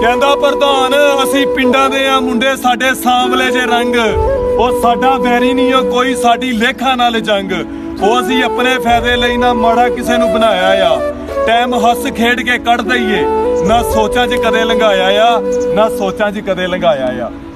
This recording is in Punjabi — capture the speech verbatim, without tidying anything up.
ਕਹਿੰਦਾ ਪ੍ਰਧਾਨ ਅਸੀਂ ਪਿੰਡਾਂ ਦੇ ਆ ਮੁੰਡੇ, ਸਾਡੇ ਸਾਂਵਲੇ ਜੇ ਰੰਗ, ਉਹ ਸਾਡਾ ਵੈਰੀ ਨਹੀਂ ਉਹ ਕੋਈ, ਸਾਡੀ ਲੇਖਾਂ ਨਾਲ ਜੰਗ। ਉਹ ਅਸੀਂ ਆਪਣੇ ਫਾਇਦੇ ਲਈ ਨਾ ਮਾੜਾ ਕਿਸੇ ਨੂੰ ਬਣਾਇਆ ਆ, ਟਾਈਮ ਹੱਸ ਖੇਡ ਕੇ ਕੱਢ ਦਈਏ, ਨਾ ਸੋਚਾਂ 'ਚ ਕਦੇ ਲੰਘਾਇਆ ਆ, ਨਾ ਸੋਚਾਂ 'ਚ ਕਦੇ ਲੰਘਾਇਆ ਆ।